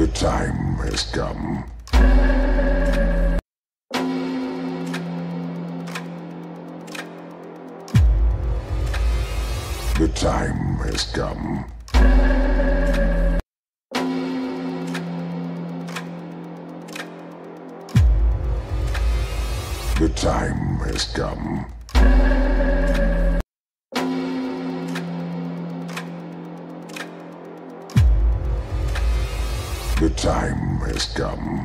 time has come. The time has come. The time has come. The time has come.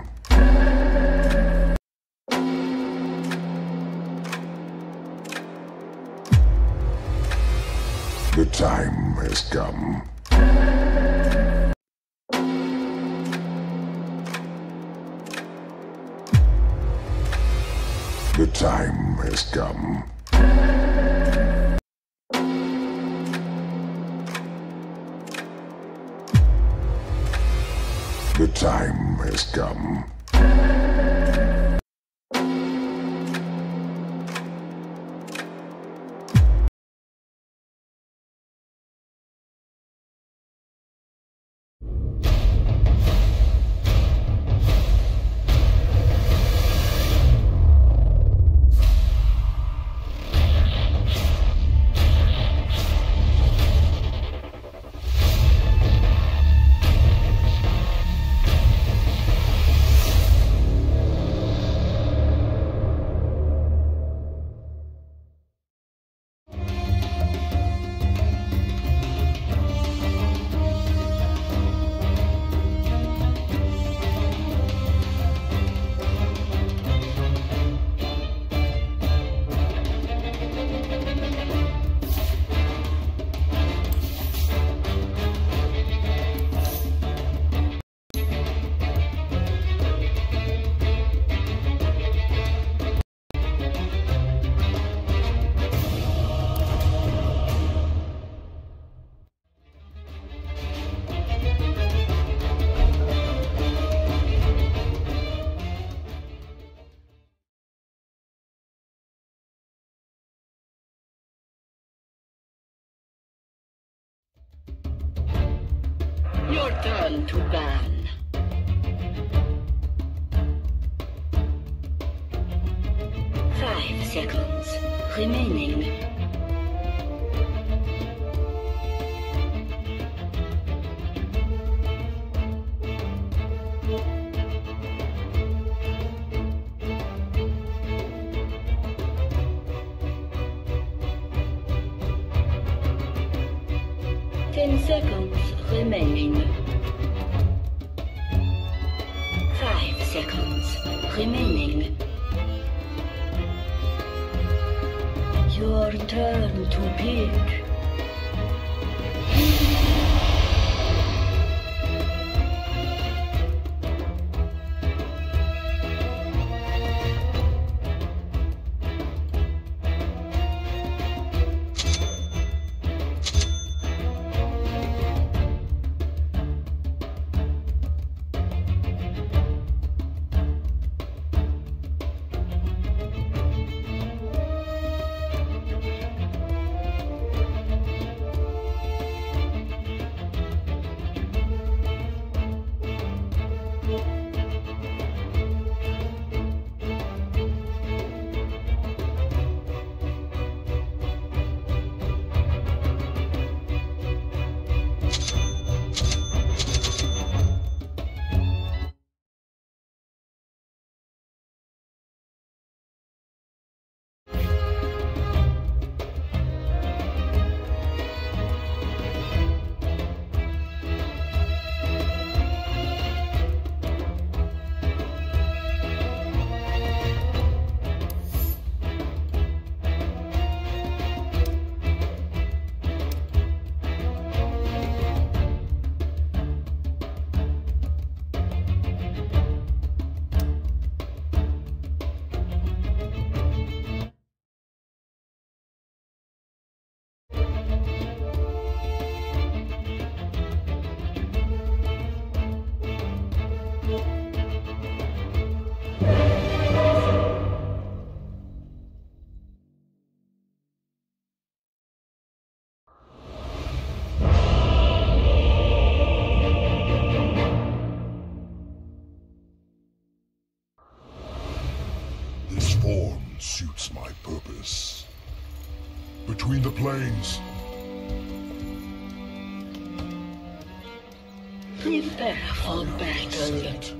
The time has come. The time has come. The time has come. Your turn to ban. 5 seconds remaining. 10 seconds remaining. 5 seconds remaining. Your turn to pick. form suits my purpose. Between the planes, Prepare for battle. set.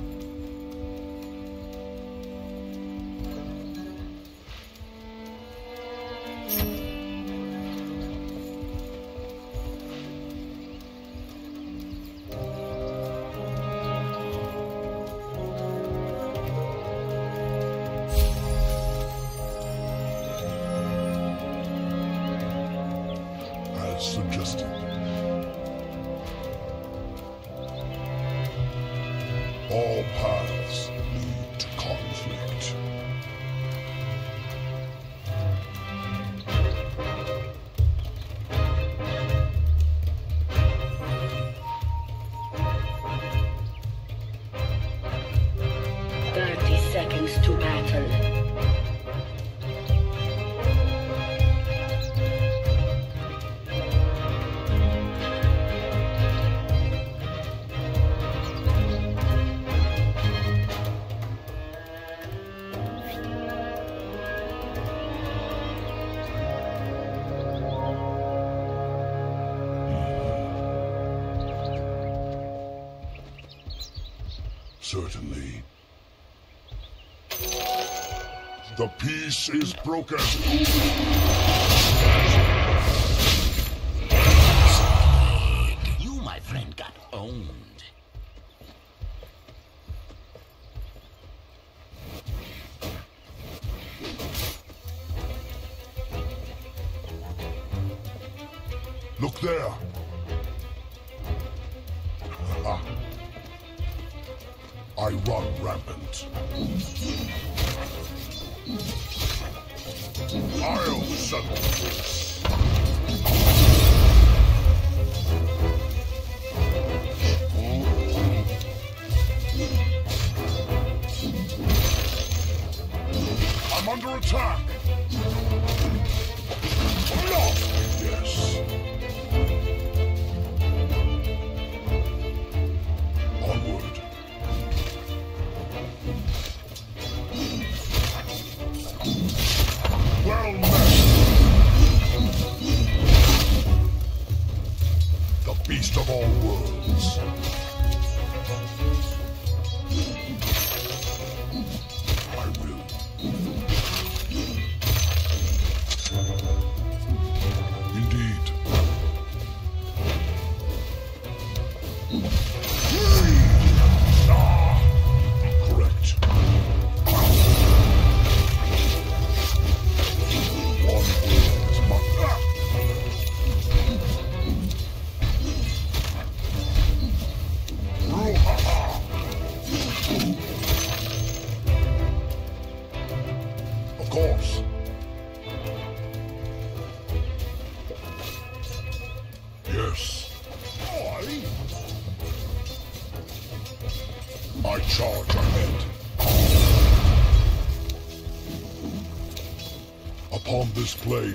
As suggested. All paths lead to conflict. Seconds to battle. Certainly. The peace is broken. You, my friend, got owned. Look there. I run rampant. I'll settle this. I'm under attack. Yes. Onward. Well met. The beast of all worlds. I will. Indeed. Correct. Of course. Yes. I charge ahead. Upon this plane.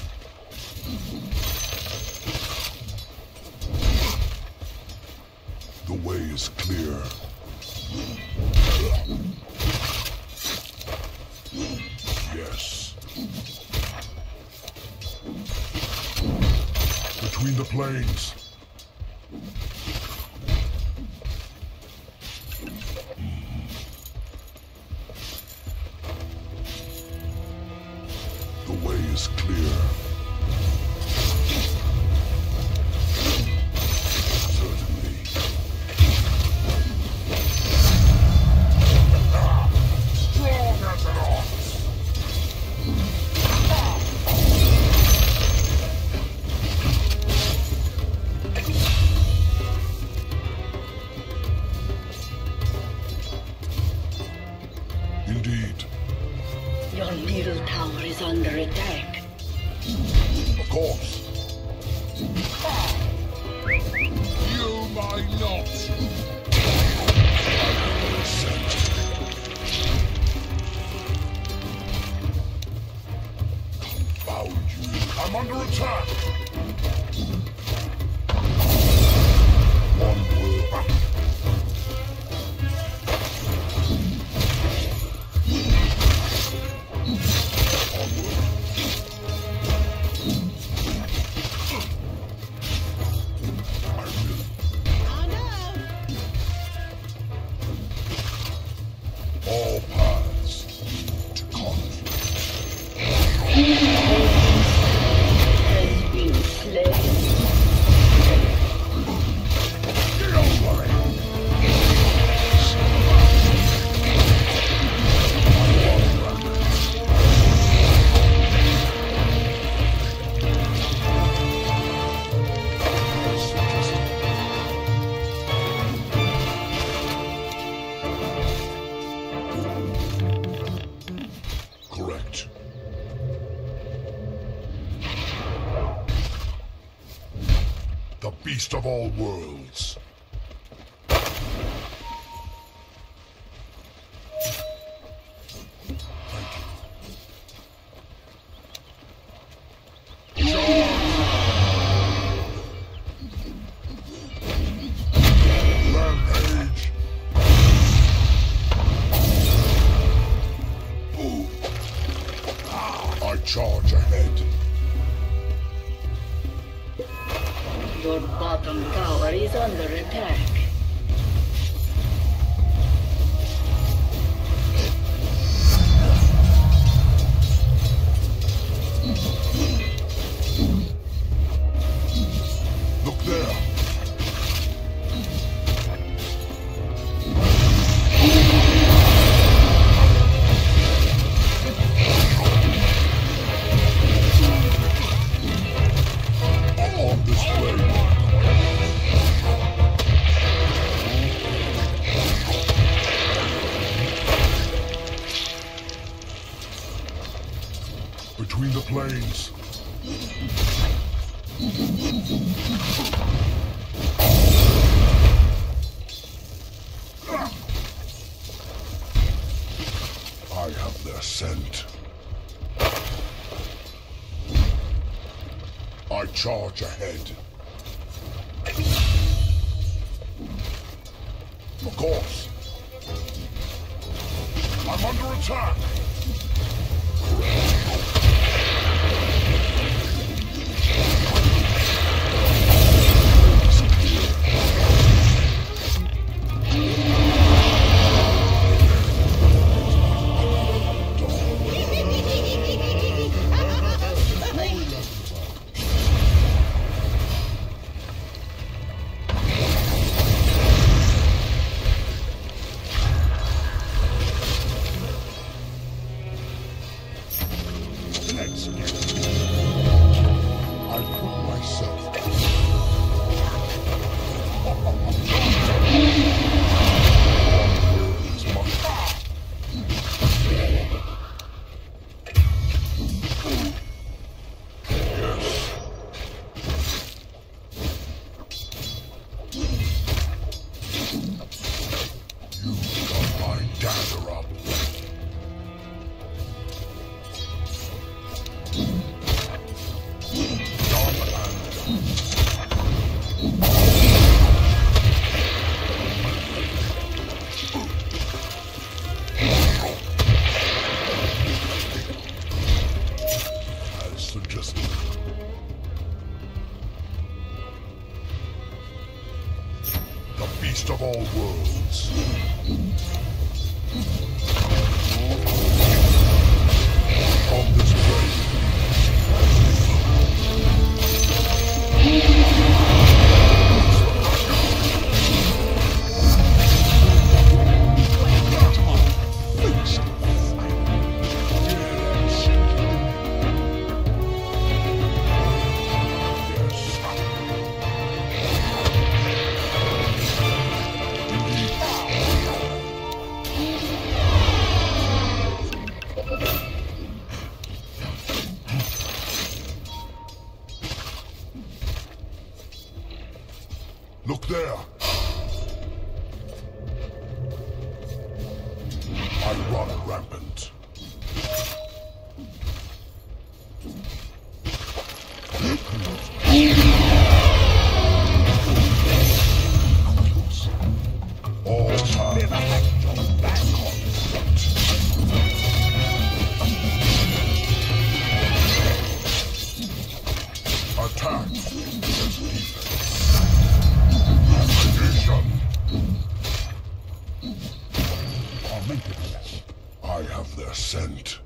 The way is clear. Yes. Between the planes. The way is clear. Certainly. Strong as an ox. Indeed. Your middle tower is under attack. Of course. You might not. Confound you. I'm under attack. One word. beast of all worlds. Rampage. I charge ahead. Your bottom tower is under attack. Look there. On display. Between the plains. I have their scent. I charge ahead. Of course. I'm under attack. I put myself. You got my dagger up. As suggested. The beast of all worlds. On this plane. Look there. I run rampant. All time. Attack. I have their scent.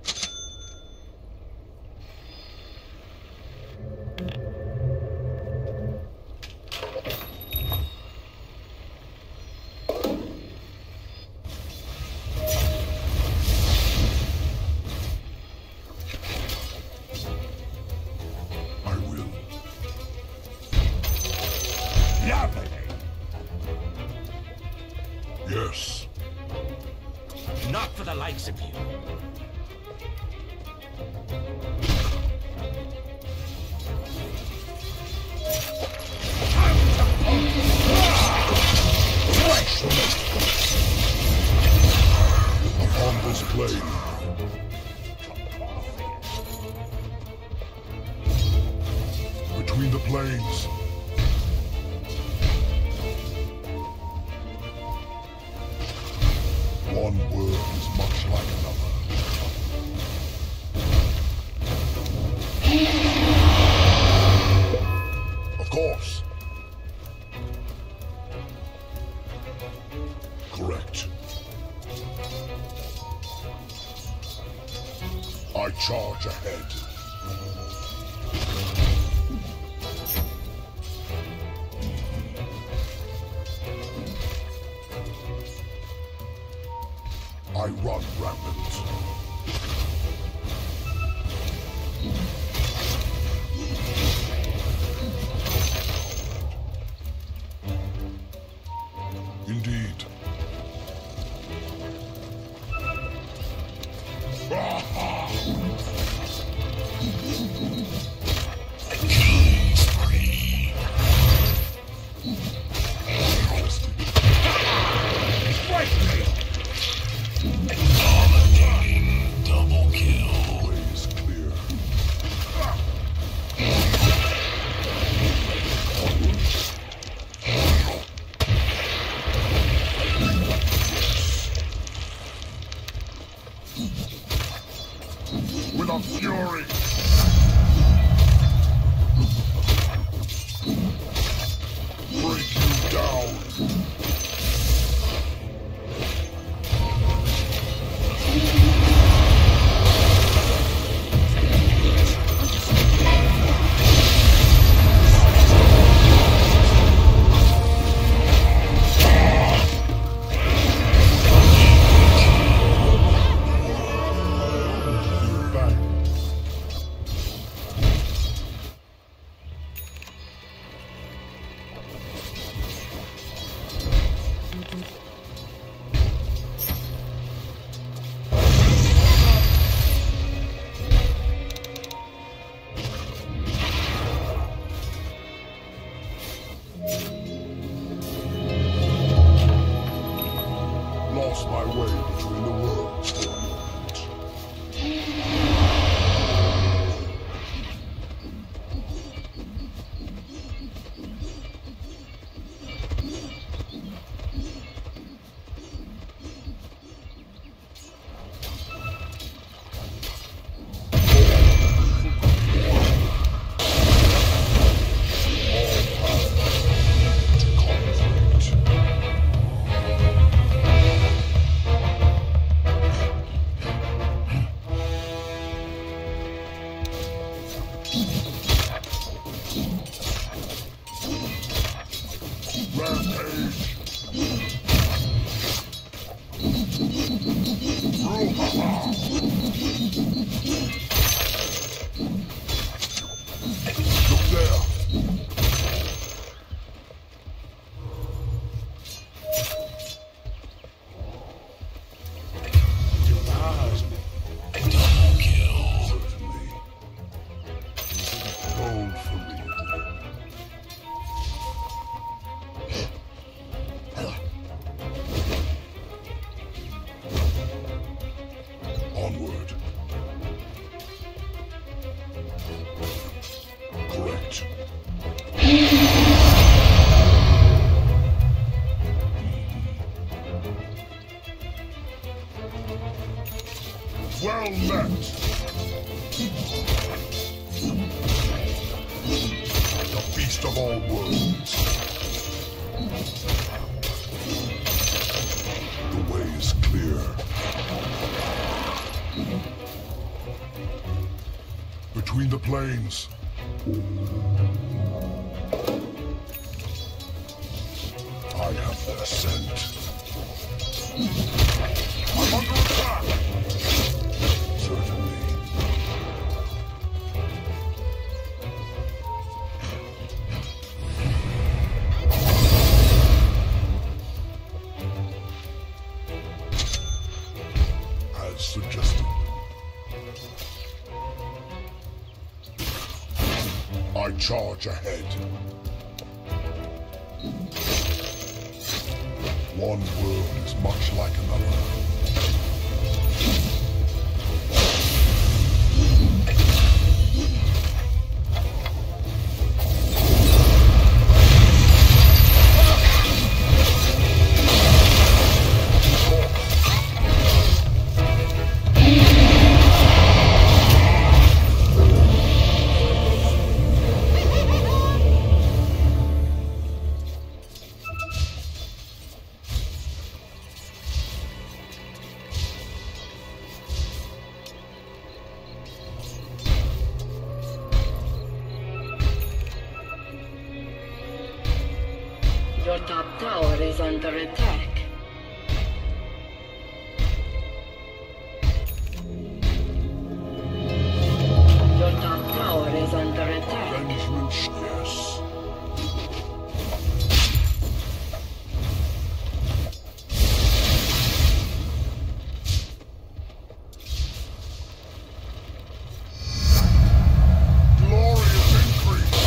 I will. Yes. Not for the likes of you. Time Upon this plane. Between the planes. One word is much like another. Of course. Correct. I charge ahead. I run rampant. Indeed. Double kill. Way is clear. With a fury. Break you down. Lost my way between the worlds for a moment. Rampage! Brouhaha! Look there! Double kill. Certainly. Gold for me. Onward. Correct. Well met. The beast of all worlds. The way is clear. Between the plains. I have their scent. I'm under attack! Certainly. As suggested. I charge ahead. One world is much like another. Your top tower is under attack. Your top tower is under attack. Vengeance, yes. Glorious increase.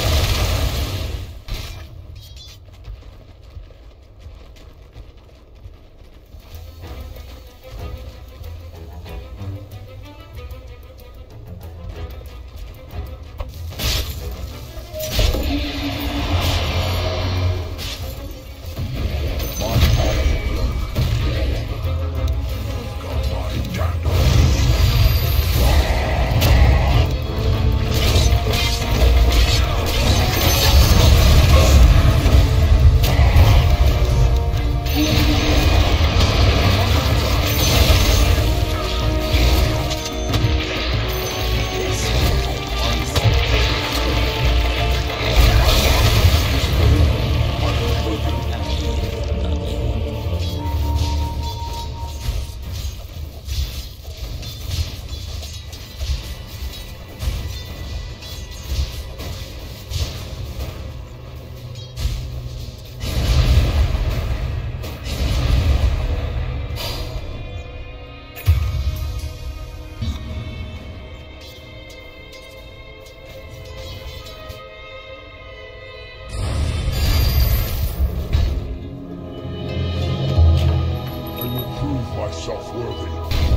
Myself worthy.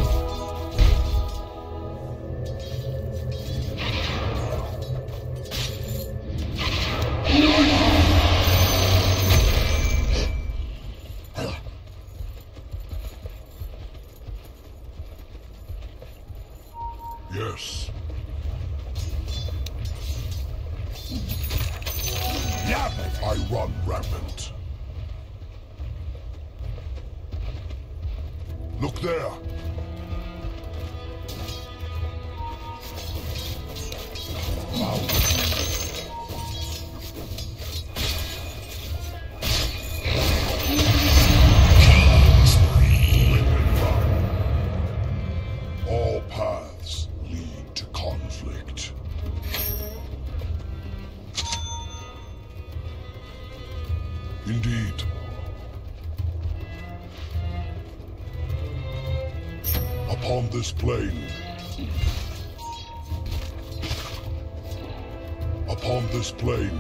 Yes. I run rampant. Look there! Wow. All paths lead to conflict. Indeed. Upon this plane. Upon this plane.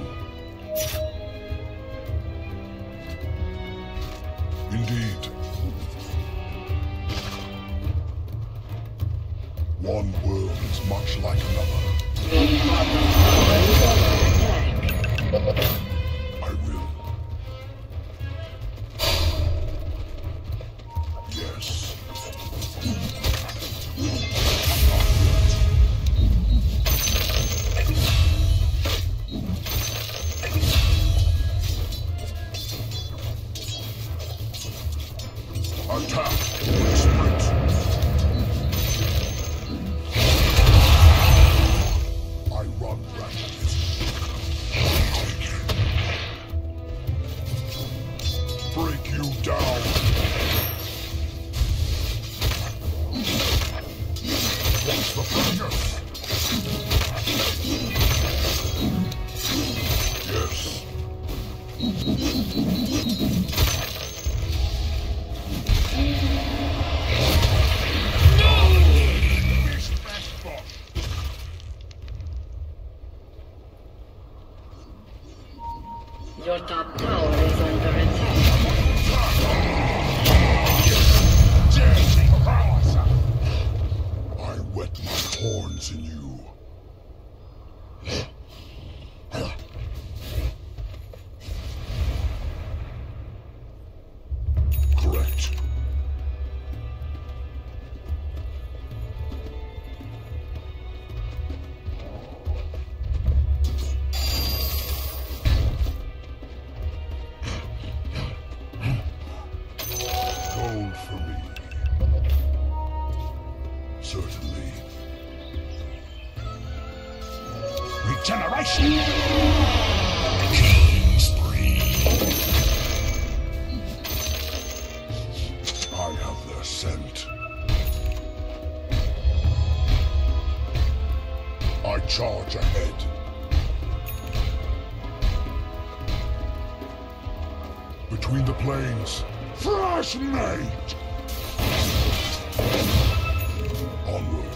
Indeed. One world is much like another. I will. Yes. Attack! Sprint! I run rapid. Break you down! What's the focus? Yes. Correct. Gold for me. Certainly. Regeneration! Killing spree. I have their scent. I charge ahead. Between the plains, fresh mate! Onward.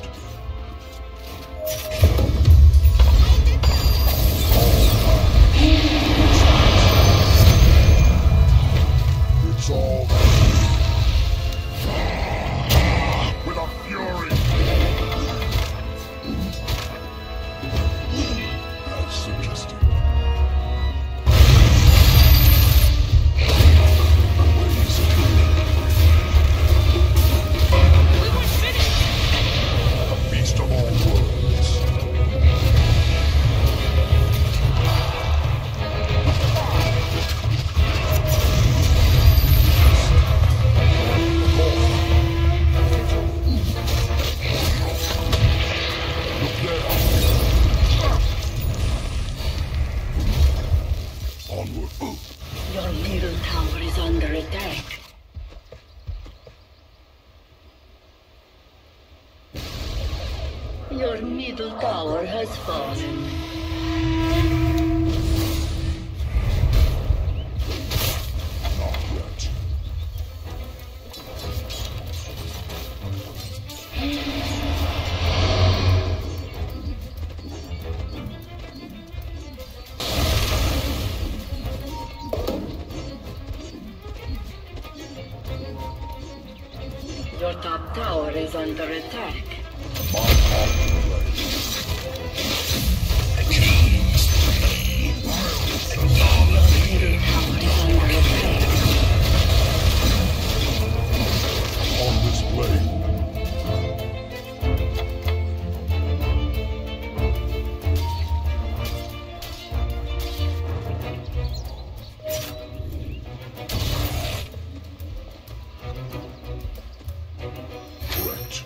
It's all with a fury. As suggested. A beast of all worlds. Look there. Onward. Your middle tower is under attack. Your middle tower has fallen. Not yet. Your top tower is under attack. My part to play. Middle tower is under attack. On this blade. Correct.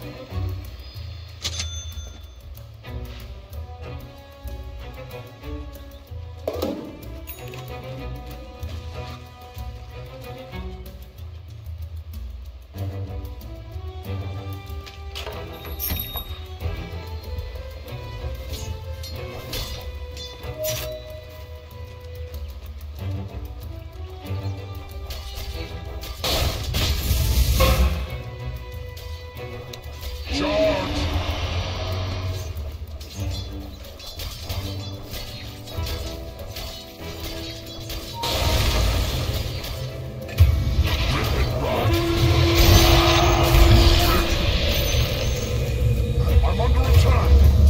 Charge! Rip and run. I'm under attack.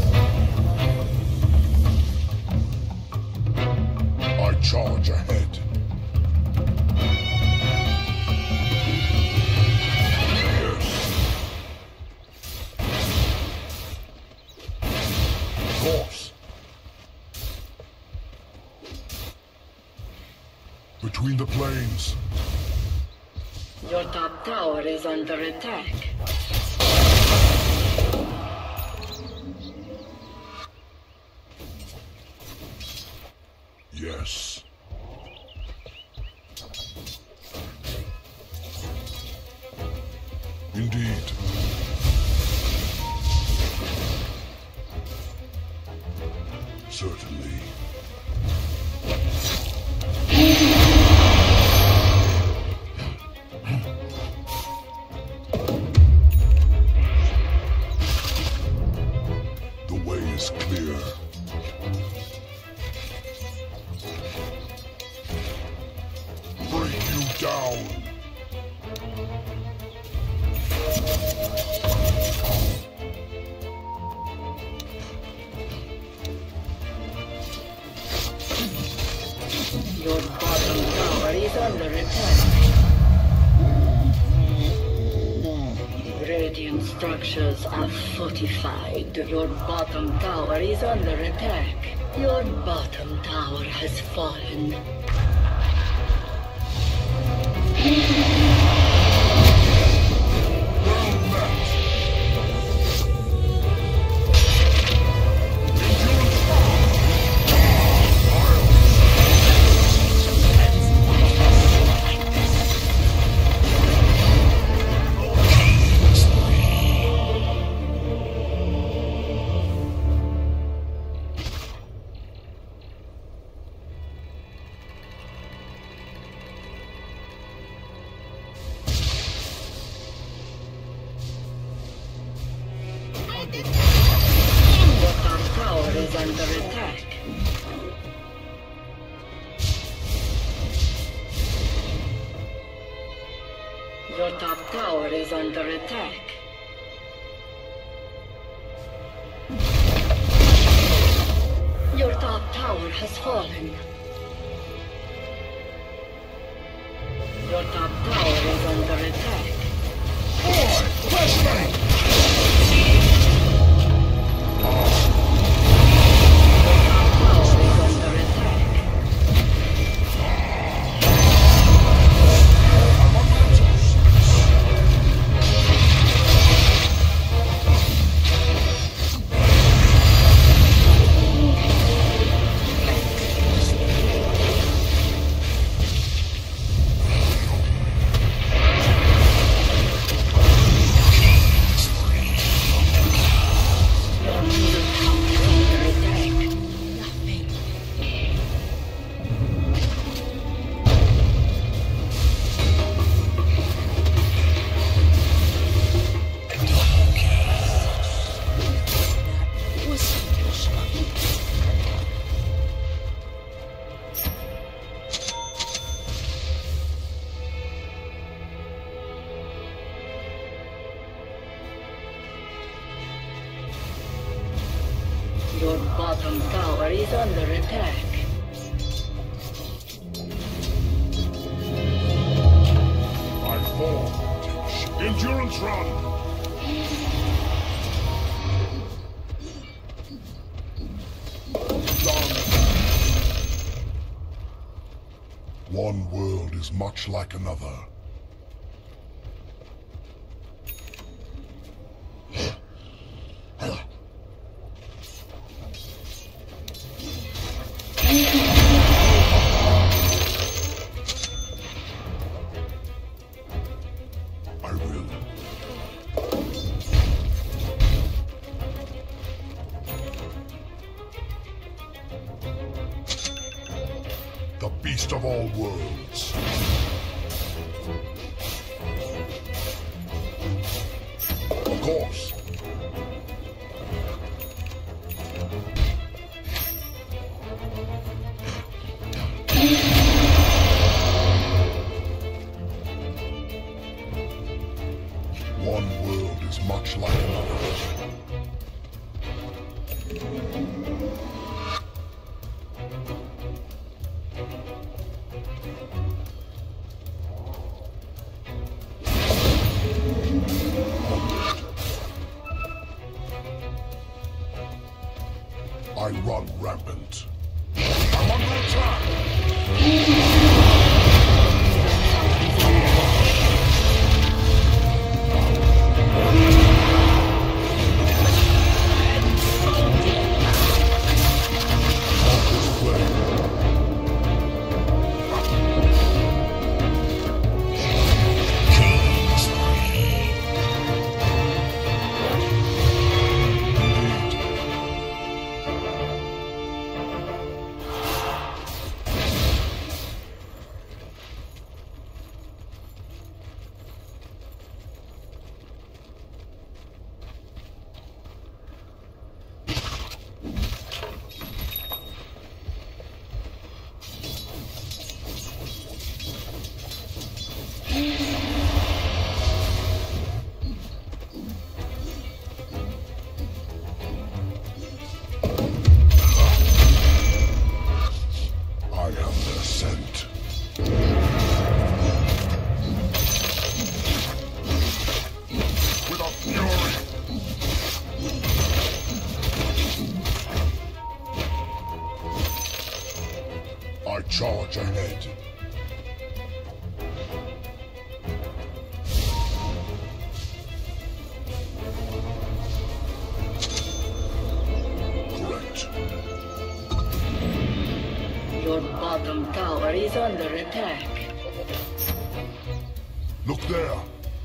I charge ahead. Yes. Course. Between the plains. Your top tower is under attack. Yes. Indeed. Certainly. The way is clear. Break you down. Radiant structures are fortified. Your bottom tower is under attack. Your bottom tower has fallen. Your top tower is under attack. Your top tower is under attack. Your top tower has fallen. Your top tower is under attack. Your bottom tower is under attack. I fall. Endurance run! One world is much like another. I will. The beast of all worlds. Of course. One world is much like another. I run rampant. I'm under attack! bottom tower is under attack. Look there.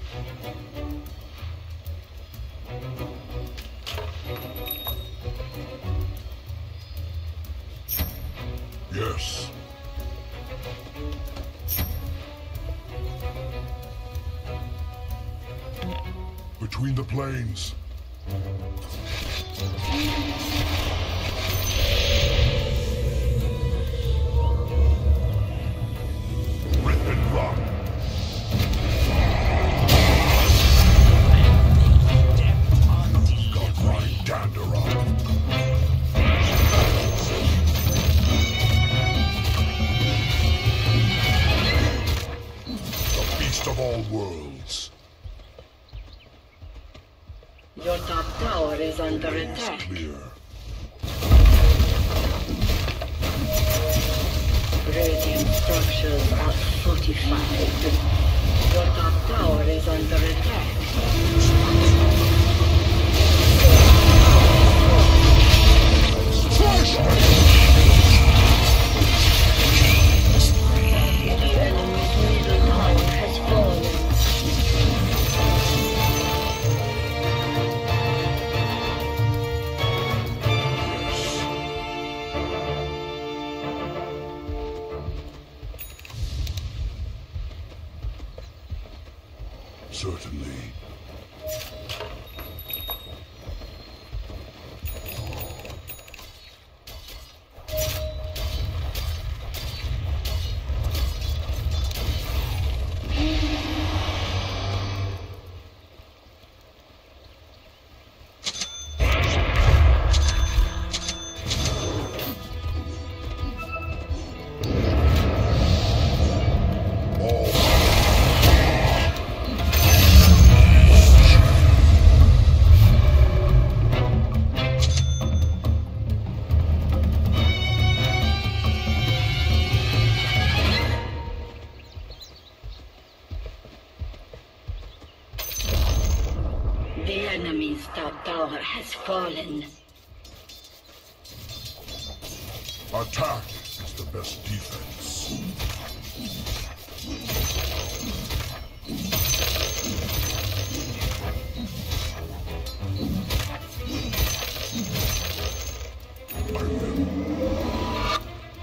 Yes. Between the plains. Rip and run. Got my dander up. The beast of all worlds. Your top tower is under attack. Clear. Radiant structures are fortified. Your top tower is under attack. The enemy's middle tower has fallen. Certainly. The enemy's top tower has fallen. Attack is the best defense. I will.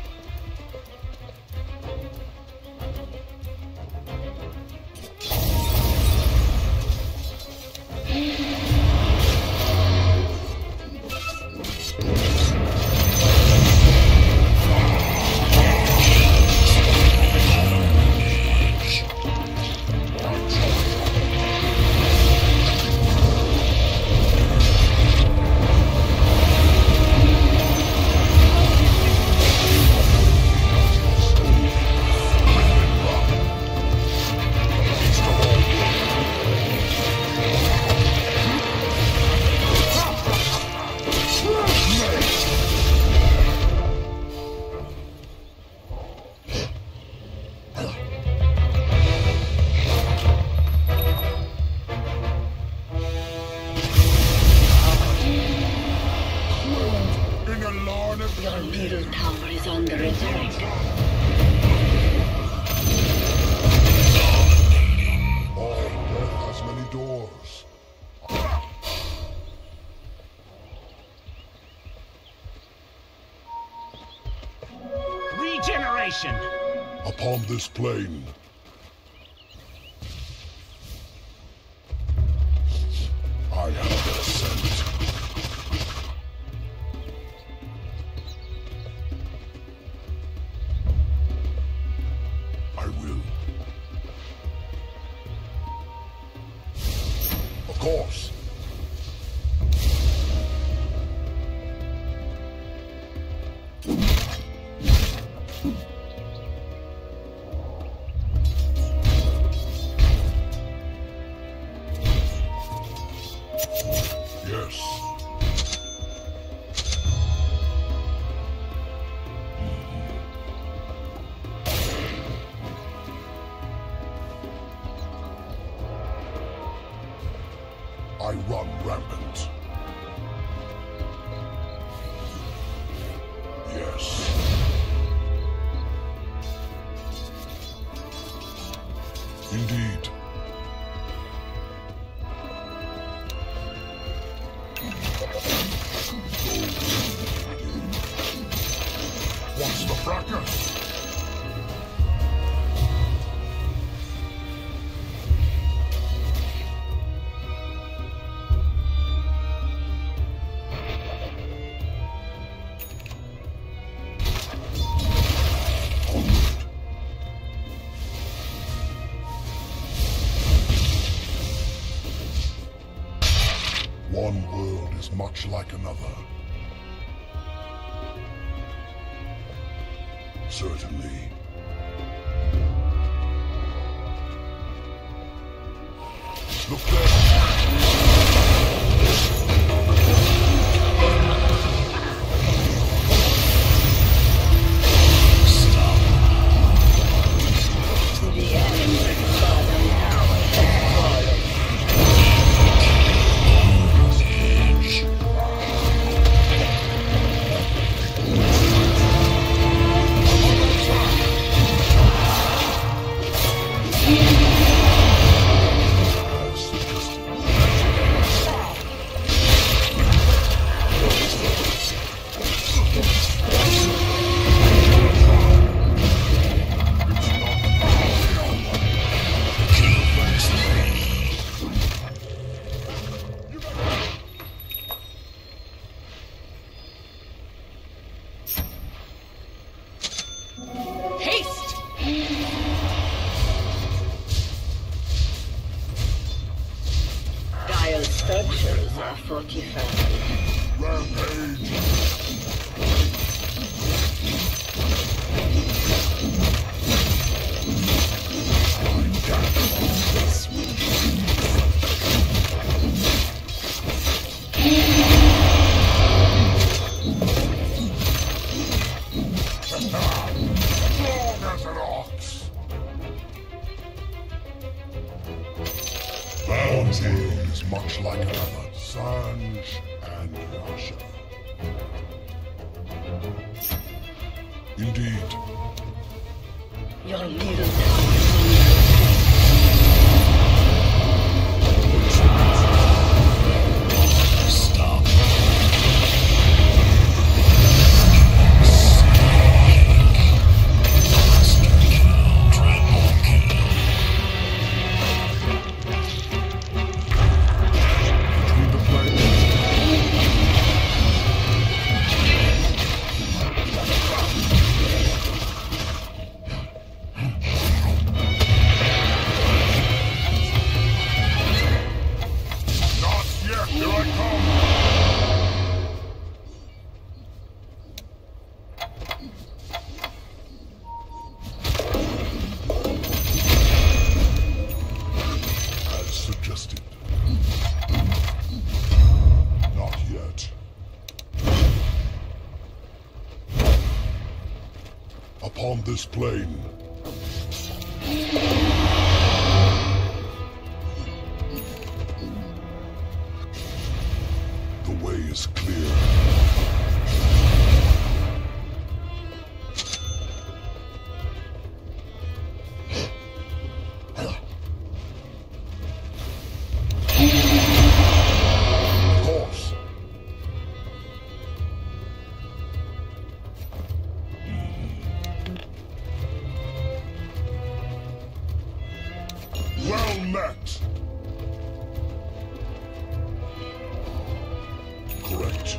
Your middle tower is under attack. All death has many doors. Regeneration! Upon this plane, I have the scent. I will. Of course. Yes. I run rampant. Yes. Indeed. What's the fracas? One world is much like another. Certainly. Look there! The enemy's bottom tower has fallen. Haste! Dire structures are fortified. Rampage! Long as an ox! One world is much like another. Sanj and Rasha. Indeed. Your middle tower is under attack. Stop. Between the flames. Not yet. Here I come. As suggested. Not yet. Upon this plane. The way is clear. Of course. Well met. Correct.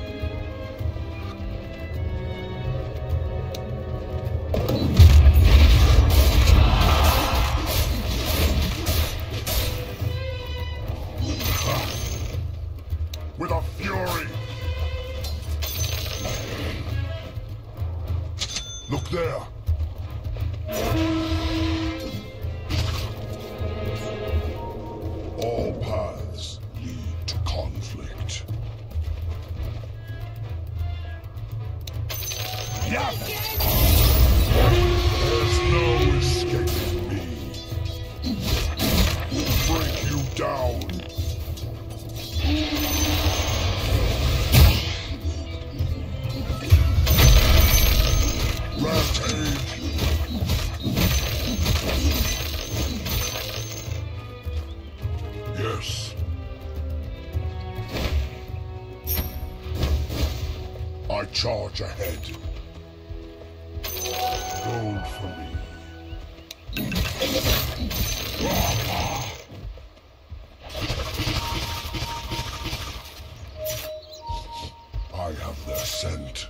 With a fury. Look there. All paths lead to conflict. Yeah. There's no escaping me. Break you down. Rampage. charge ahead. Gold for me. I have their scent.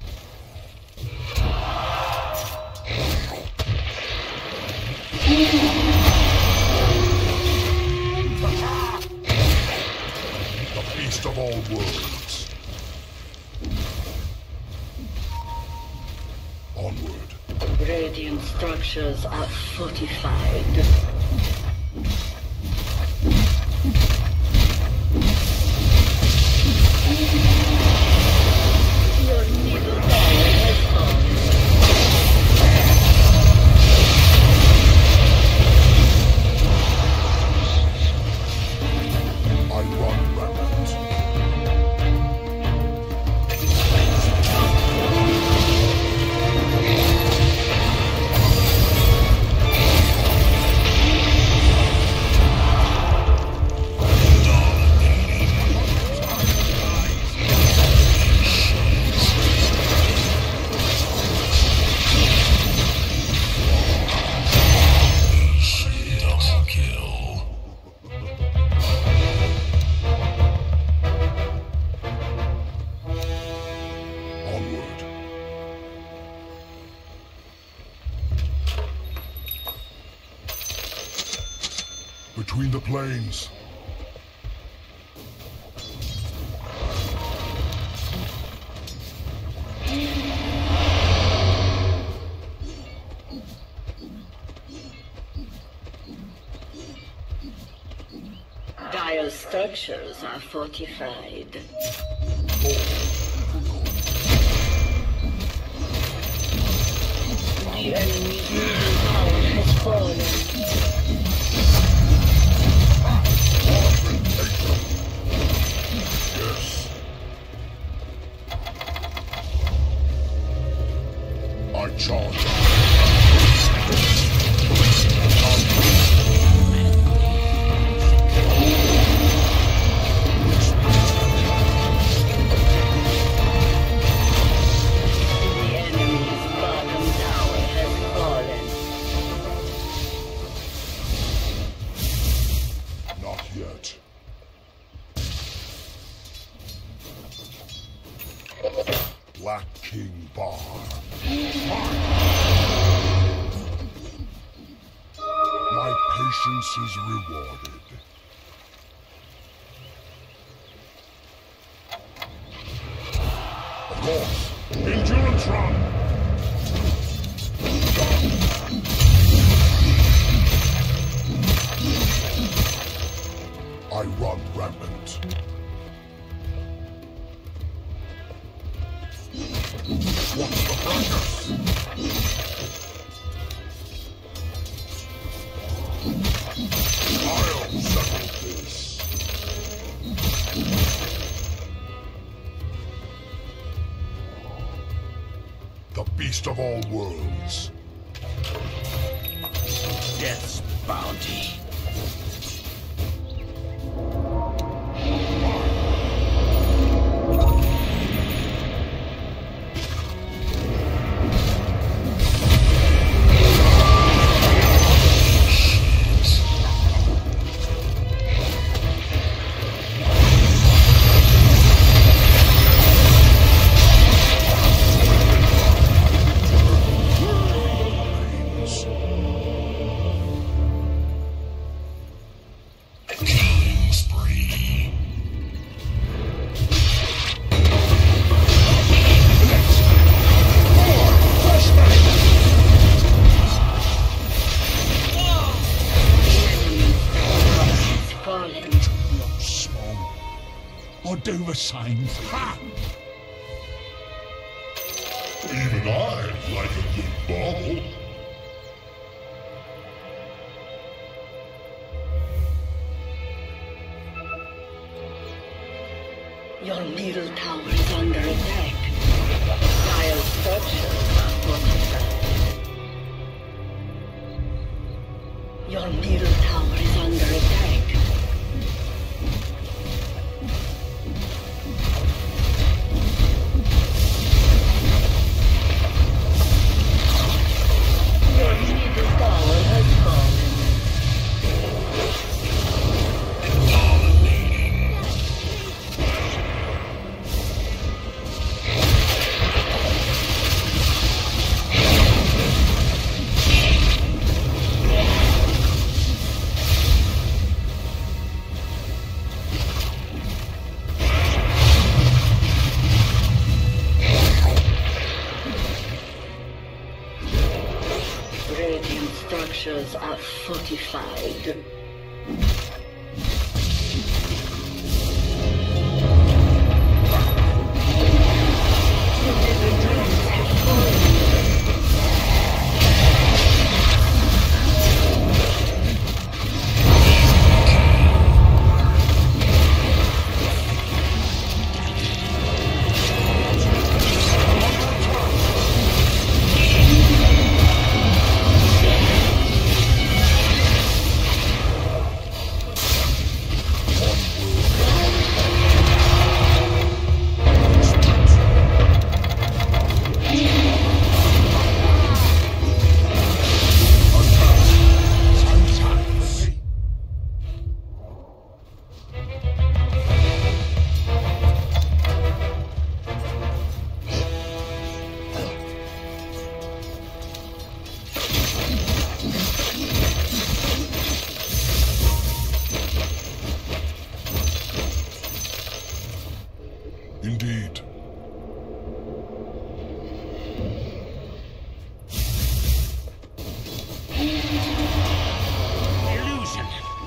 The beast of all worlds. Onward. Radiant structures are fortified. Your middle tower has fallen. I run rampant. Onward. Between the plains. Dire structures are fortified. The enemy's middle tower has fallen. Yes. I charge. The enemy's bottom tower has fallen. Not yet. Black King Bar. My patience is rewarded. Of course. Endurance run! I run rampant. What's the brightness? I'll settle this. The beast of all worlds. Death's bounty. Killing spree. Fallen. Not small. Or do the same. Ha! Even I like a good bauble. Your middle tower is under attack. Dire structures are fortified. Your middle tower is under attack. structures are fortified. Indeed. Illusion.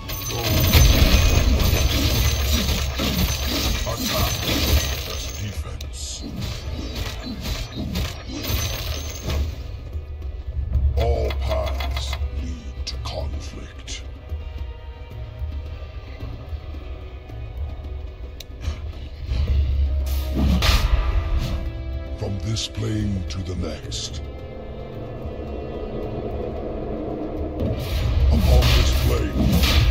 Attack as defense. All paths lead to conflict. From this plane to the next. Upon this plane.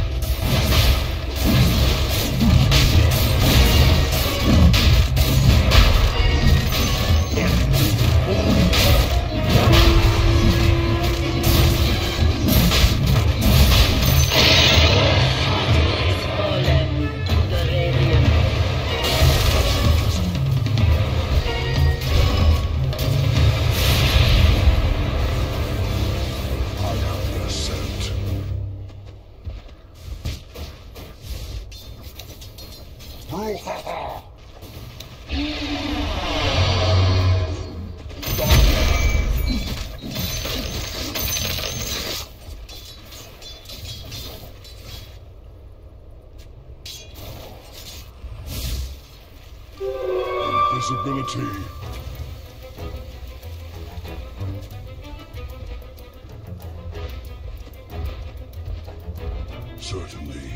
Brouhaha! Visibility. Certainly.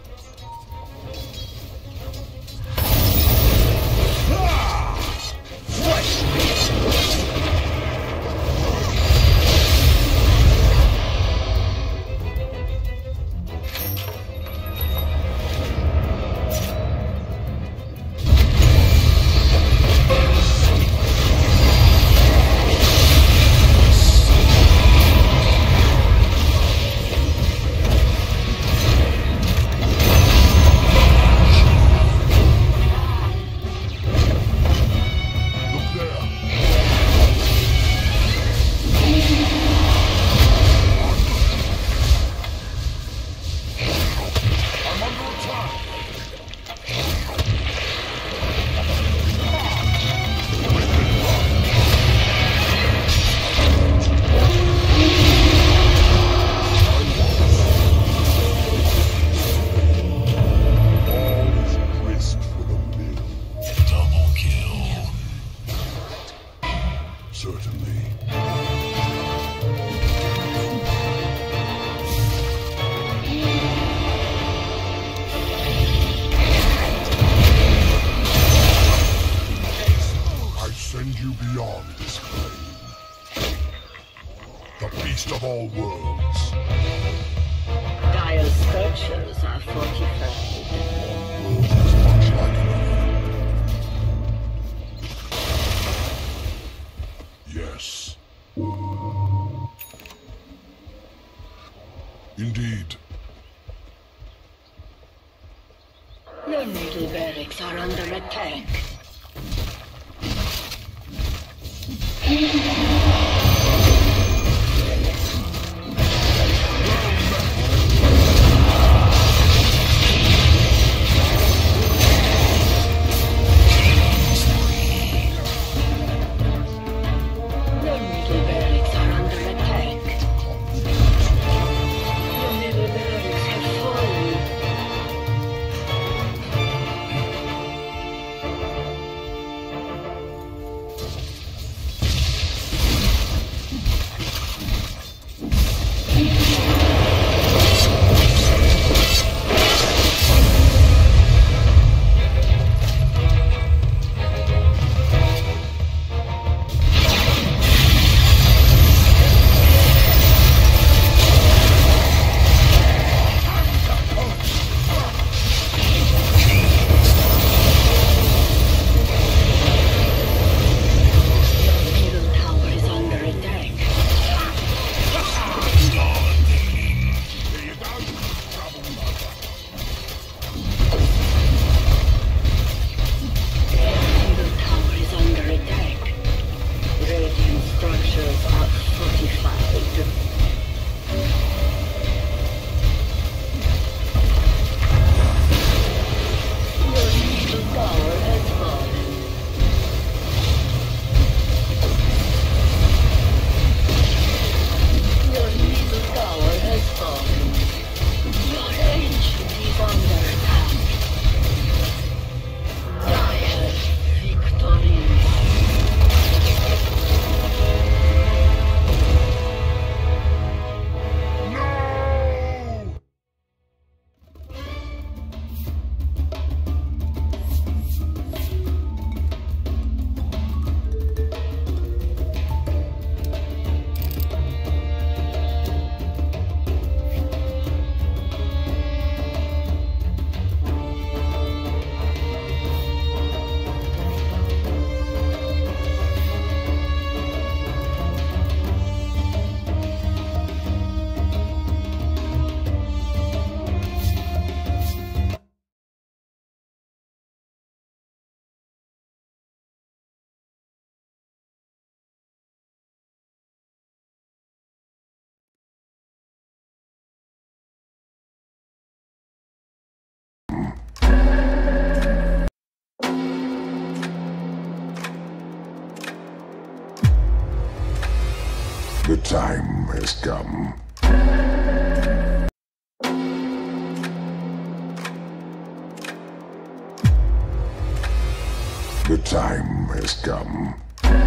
Send you beyond this plane. The beast of all worlds. Dire's structures are fortified. One world is much like another. Yes. Indeed. Your middle barracks are under attack. Your middle barracks are under attack. time has come. The time has come.